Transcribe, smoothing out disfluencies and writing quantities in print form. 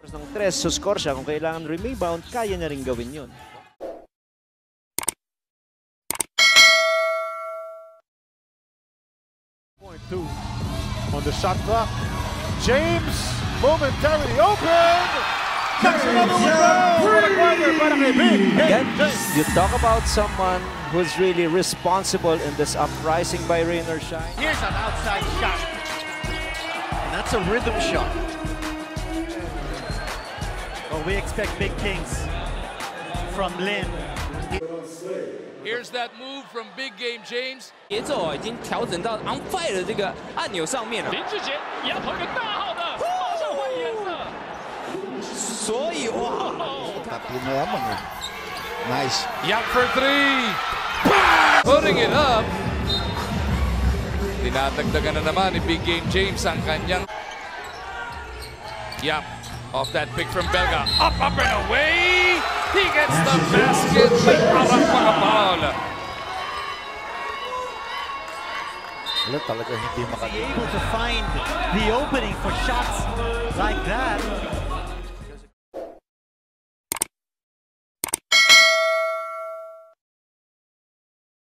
Ng 3, suscore siya. Kung kailangan rebound, kaya niya rin gawin yun. .2 on the shot clock. James momentarily open. That's another one. What a corner para kay Big. Again, you talk about someone who's really responsible in this uprising by rain or shine. Here's an outside shot. And that's a rhythm shot. Well, we expect big things from Lin. Here's that move from Big Game James. 节奏已经调整到 on fire 的这个按钮上面了。 林志杰也要投一个大号的，马上换颜色。 所以哇， Nice. Yap for 3. Putting it up. Dinadagdagan na naman ni Big Game James ang kanyang. Yap. Off that pick from Belga. Up and away. He gets the basket. May parang pangabal. Be able to find the opening for shots like that.